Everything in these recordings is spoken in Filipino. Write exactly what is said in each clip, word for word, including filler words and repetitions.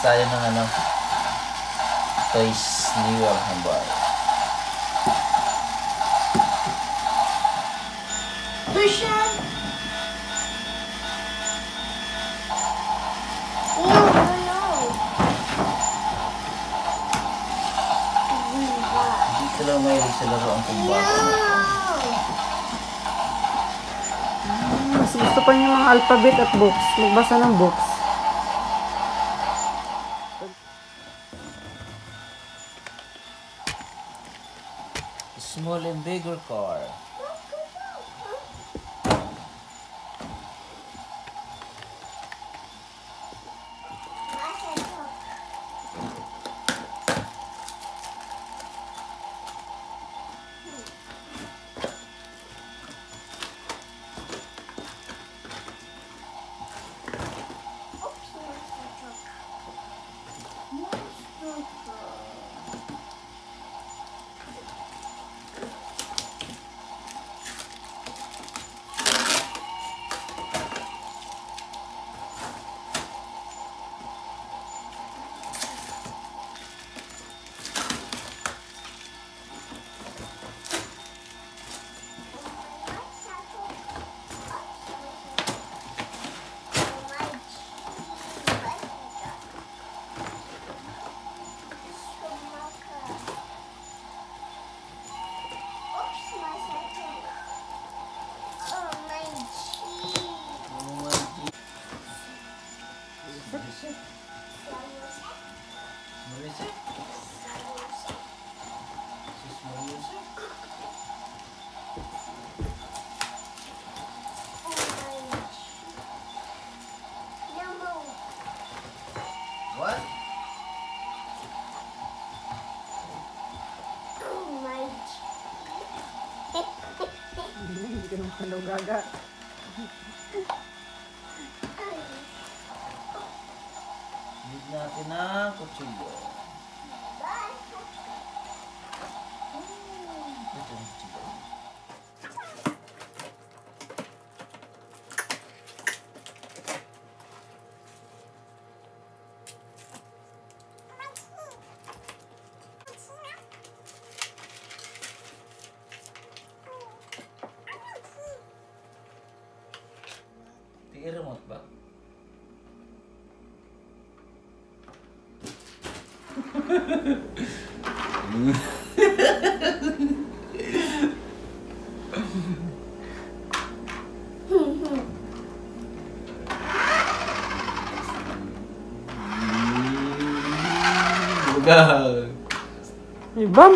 tayo ng ano, Toys New York Hambar. Tushan! No, no, no. Hindi ko lang mahilig sa laro ang kumbata. Mas gusto pa niya mga alphabet at books. Magbasa ng books. Small and bigger car. What? Oh my. Hindi ka naman daw gaga. Need natin ang kutsilyo. Ito ang kutsilyo. May remote ba? Bugang. May bump.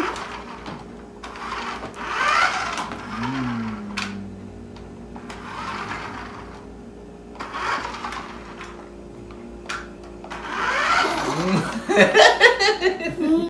Mm.